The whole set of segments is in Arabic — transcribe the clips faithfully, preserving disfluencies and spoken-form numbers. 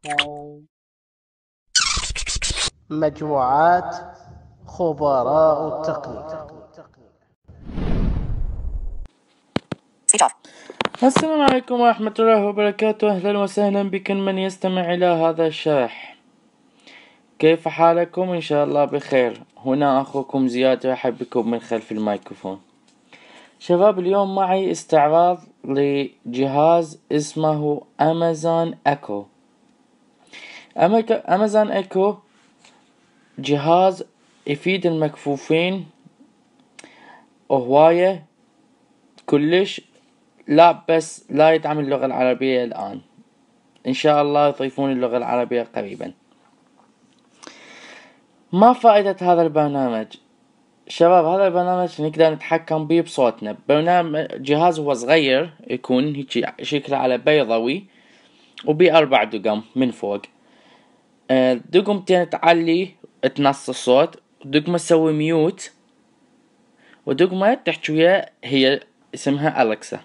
مجموعات خبراء التقنية. السلام عليكم ورحمة الله وبركاته. أهلا وسهلا بكل من يستمع إلى هذا الشرح. كيف حالكم؟ إن شاء الله بخير. هنا أخوكم زياد أرحب بكم من خلف الميكروفون. شباب، اليوم معي استعراض لجهاز اسمه أمازون إيكو. أمازون إيكو جهاز يفيد المكفوفين هواية كلش، لا بس لا يدعم اللغة العربية الآن. إن شاء الله يضيفون اللغة العربية قريبا. ما فائدة هذا البرنامج؟ شباب، هذا البرنامج نقدر نتحكم به بصوتنا. برنامج جهاز هو صغير، يكون هيك شكله على بيضاوي وبأربع دقم من فوق. دقمتين تعلي تنص الصوت، دقمة تسوي ميوت، ودقمة تحكي وياه هي اسمها أليكسا.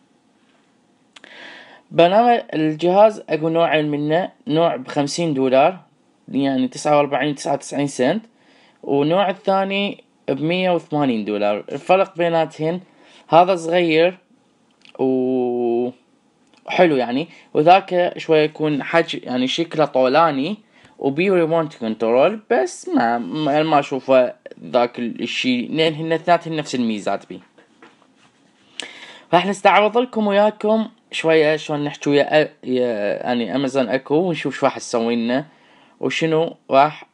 برنامج الجهاز اكو نوعين منه، نوع بخمسين دولار يعني تسعة واربعين تسعة وتسعين سنت، ونوع الثاني بمية وثمانين دولار. الفرق بيناتهن هذا صغير وحلو يعني، وذاك شوية يكون حج يعني شكله طولاني وبي ريموت كنترول، بس ما ما, ما اشوفه ذاك الشيء، لان هن اثنيناتهن نفس الميزات بي. راح نستعرض لكم وياكم شوية شلون نحكي ويا يعني أمازون إيكو، ونشوف شو راح تسوي لنا وشنو راح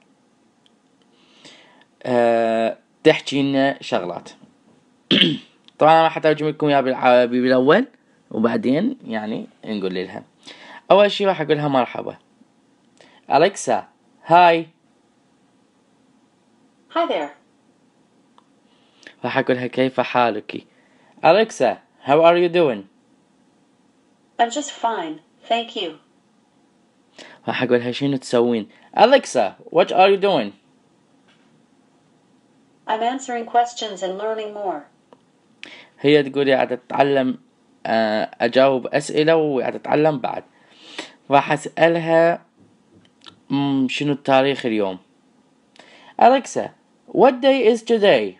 أه تحكي لنا شغلات. طبعا أنا راح أترجم لكم إياها بالعربي بالأول، وبعدين يعني نقول لها. أول شي راح أقولها مرحبا. أليكسا، هاي. Hi there. راح أقولها كيف حالك. أليكسا, how are you doing? I'm just fine, thank you. راح أقولها شنو تسوين. أليكسا, what are you doing? I'm answering questions and learning more. هي تقولي قاعدة تتعلم، أجاوب أسئلة وقاعدة تتعلم بعد. راح أسألها شنو التاريخ اليوم. أليكسا, what day is today?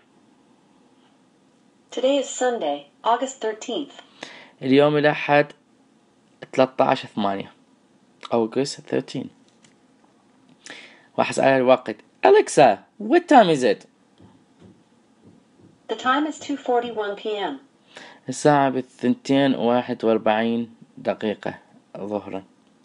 Today is Sunday, August thirteenth. اليوم الأحد ثلاثة عشر ثمانية August thirteenth. راح أسألها الوقت. أليكسا, what time is it? The time is two forty-one p m الساعة بالثنتين واحد واربعين دقيقة ظهرا.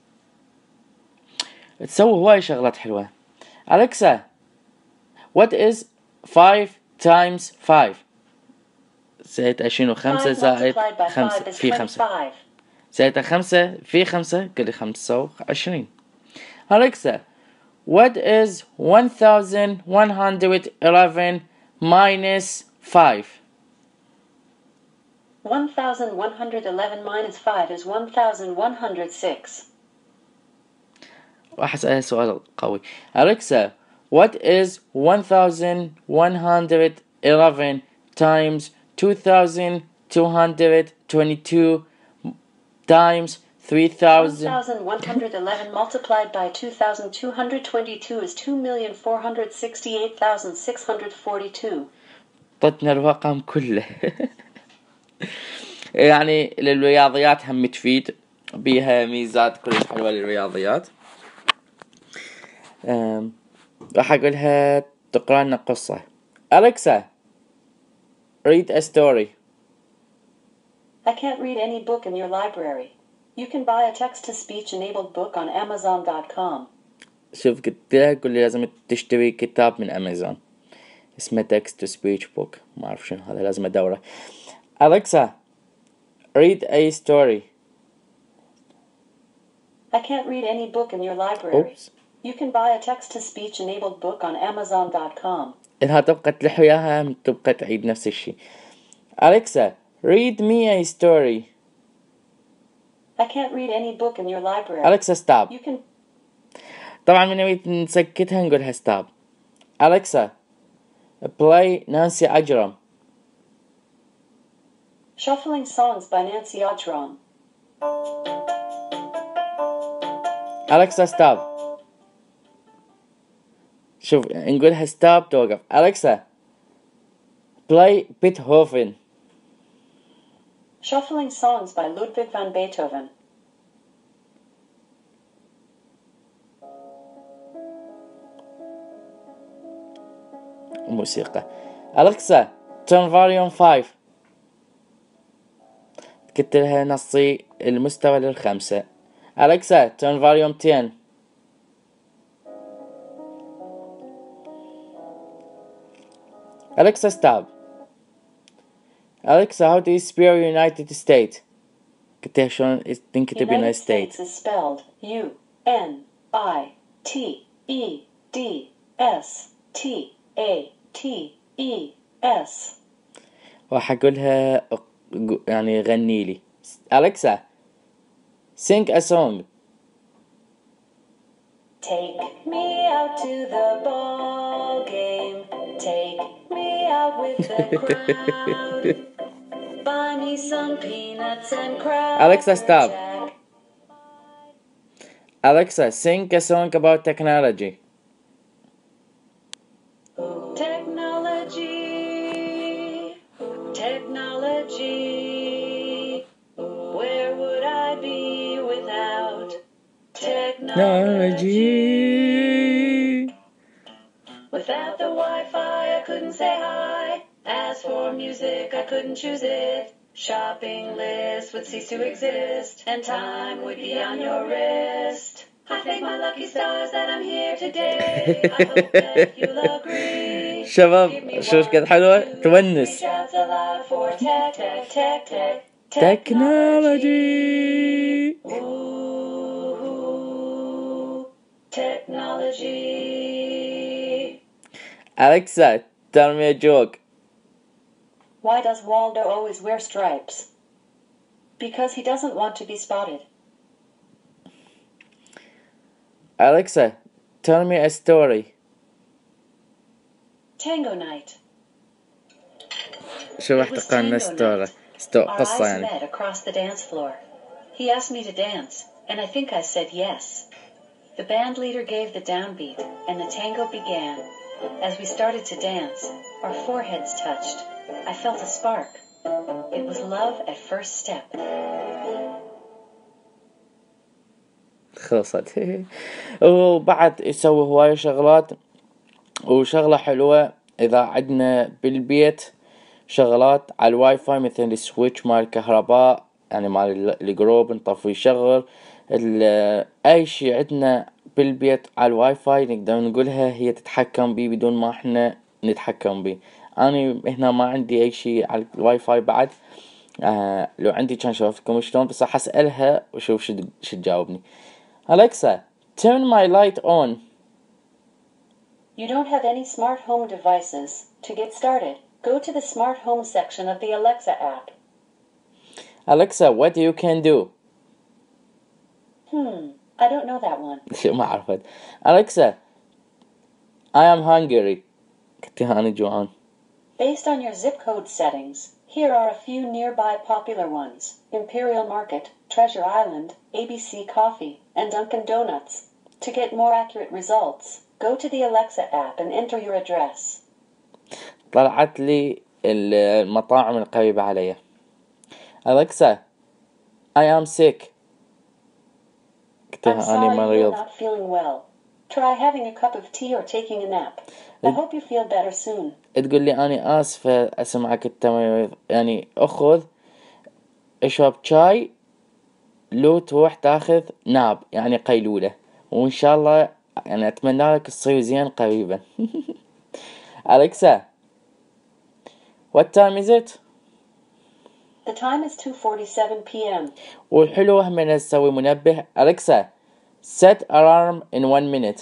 تسوي هواي شغلات حلوة. أليكسا, what is five times five? زائد عشرين وخمسة زائد خمسة في خمسة. زائد خمسة في خمسة قولي خمسة وعشرين. أليكسا, what is one thousand one hundred eleven minus five? one thousand one hundred eleven minus five is one thousand one hundred six. راح أسألها سؤال قوي. أليكسا, what is one thousand one hundred eleven times two thousand two hundred twenty-two times three thousand? one thousand one hundred eleven multiplied by two thousand two hundred twenty-two is two million four hundred sixty-eight thousand six hundred forty-two. طتنا الرقم كله. يعني للرياضيات هم تفيد بيها ميزات كلش حلوة للرياضيات. راح أقولها تقرأ لنا قصة. أليكسا, read a story. I can't read any book in your library. You can buy a text-to-speech enabled book on amazon dot com. شوف قلت لها قول لي لازم تشتري كتاب من أمازون اسمه text to speech book، ما أعرف شنو هذا، لازم أدوره. أليكسا, read a story. I can't read any book in your library. Oops. You can buy a text-to-speech enabled book on amazon dot com. إنها تبقى تلح وياها تبقى تعيد نفس الشيء. أليكسا, read me a story. I can't read any book in your library. أليكسا, stop. You can. طبعا من نريد نسكتها نقولها stop. أليكسا, play نانسي عجرم. Shuffling songs by Nancy Ajram. أليكسا ستوب. شوف نقولها ستوب توقف. أليكسا بلاي بيتهوفن. Shuffling songs by Ludwig van Beethoven. موسيقى. أليكسا turn volume five. كنت لها نصي المستوى للخمسة. أليكسا turn volume ten. أليكسا stop. أليكسا how do you spell United States؟ كنت لها شلون تنكتب United States؟ is spelled U N I T E D S T A T E S. وحقولها يعني غني لي. أليكسا sing a song. Take me out to the ball game. Take me out with the crowd. Buy me some peanuts and crackers. Alexa, stop. Alexa, sing a song about technology. Technology. Technology. Where would I be without technology? Without the Wi-Fi, I couldn't say hi. As for music, I couldn't choose it. Shopping lists would cease to exist, and time would be on your wrist. I thank my lucky stars that I'm here today. I hope that you'll agree. شباب شو كانت حلوة تونس. Technology. Ooh, technology. Alexa, tell me a joke. Why does Waldo always wear stripes? Because he doesn't want to be spotted. Alexa, tell me a story. Tango night. شو راح تقارن ستوري ستو قصة يعني. Our eyes met across the dance floor. He asked me to dance, and I think I said yes. The band leader gave the downbeat, and the tango began. As we started to dance, our foreheads touched. I felt a spark. It was love at first step. خلصت. وبعد يسوي هواية شغلات. وشغلة حلوة إذا عدنا بالبيت شغلات على الواي فاي مثل السويتش مال الكهرباء يعني مال الجروب نطفي يشغل أي شي عدنا بالبيت على الواي فاي نقدر نقولها هي تتحكم بيه بدون ما احنا نتحكم بيه. أنا هنا ما عندي أي شي على الواي فاي بعد. آه لو عندي كان شوفتكم شلون بس راح أسألها وشوف شو شو تجاوبني. Alexa, turn my light on. You don't have any smart home devices. To get started, go to the smart home section of the Alexa app. Alexa, what you can do? Hmm, I don't know that one. شو ما عرفت. Alexa, I am hungry. كنت أنا جوعان. Based on your zip code settings, here are a few nearby popular ones. Imperial Market, Treasure Island, A B C Coffee, and Dunkin' Donuts. To get more accurate results, go to the Alexa app and enter your address. طلعت لي المطاعم القريبة علي. Alexa, I am sick. I'm sorry you're not feeling well. Try having a cup of tea or taking a nap. I hope you feel better soon. تقول لي أنا آسفة أسمعك التمريض يعني أخذ اشرب شاي لو تروح تاخذ ناب يعني قيلولة وإن شاء الله يعني أتمنى لك تصير زين قريبا. Alexa, what time is it? The time is two forty-seven p m والحلوة من نسوي منبه. Alexa, set alarm in one minute.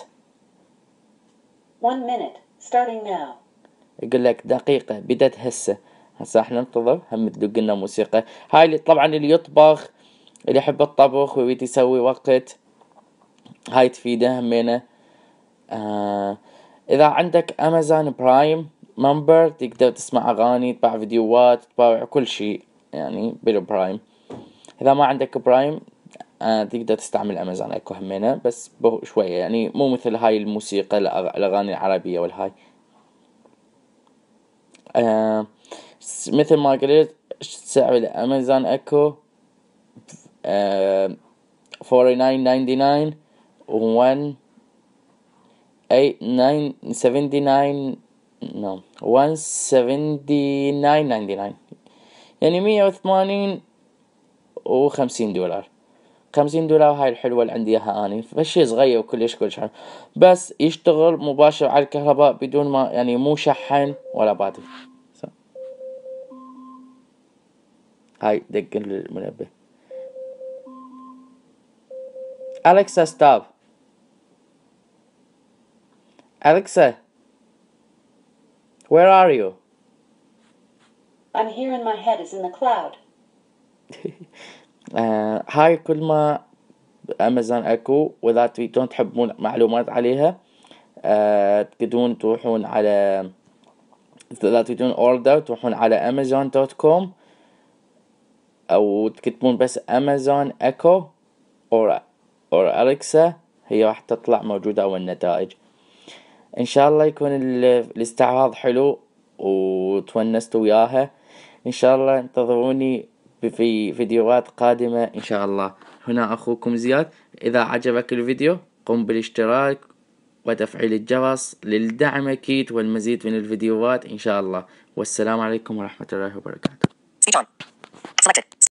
One minute, starting now. يقول لك دقيقة بدت هسه. هسه احنا ننتظر هم تدق لنا موسيقى. هاي اللي طبعا اللي يطبخ اللي يحب الطبخ ويريد يسوي وقت هاي تفيده همينه. آه اذا عندك امازون برايم ممبر تقدر تسمع اغاني تباع فيديوهات تباع كل شيء يعني بالبرايم. اذا ما عندك برايم آه تقدر تستعمل امازون ايكو همينة، بس شوية يعني مو مثل هاي الموسيقى الاغاني العربية والهاي. آه مثل ما قلت سعر الامازون ايكو آه فورتي ناين ناينتي ناين و one eight nine seventy nine no one seventy nine ninety nine، يعني مية وثمانين وخمسين دولار. خمسين دولار هاي الحلوة اللي عندي اياها اني، فشي صغير وكلش كلش حلو، بس يشتغل مباشر على الكهرباء بدون ما يعني مو شحن ولا باتري. هاي دق المنبه. Alexa stop. Alexa, where are you? I'm here and my head is in the cloud. آه هاي كل ما امازون اكو، واذا تريدون تحبون معلومات عليها آه تقدرون تروحون على، اذا تريدون اوردر تروحون على امازون دوت كوم او تكتبون بس امازون اكو او او اليكسا، هي راح تطلع موجودة اول النتائج. ان شاء الله يكون الاستعراض حلو وتونستوا وياها. ان شاء الله انتظروني في فيديوهات قادمة ان شاء الله. هنا اخوكم زياد. اذا عجبك الفيديو قم بالاشتراك وتفعيل الجرس للدعم اكيد والمزيد من الفيديوهات ان شاء الله. والسلام عليكم ورحمة الله وبركاته.